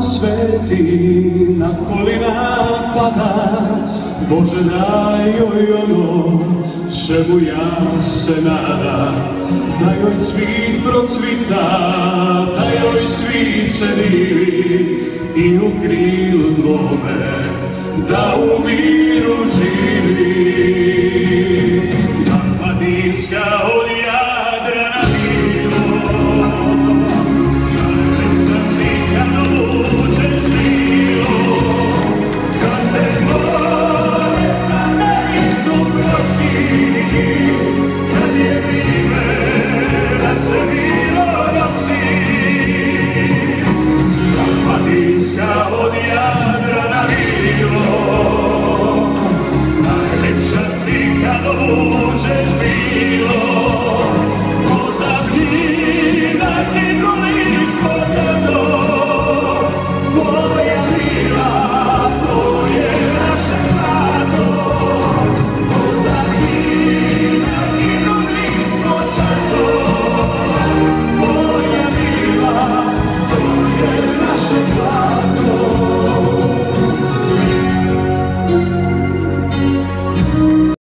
sveti na kolina pada, Bože daj joj ono čemu ja se nadam, da joj cvit procvita, da joj svit se divi i u krilu tvome da u miru živi. Dalmatinska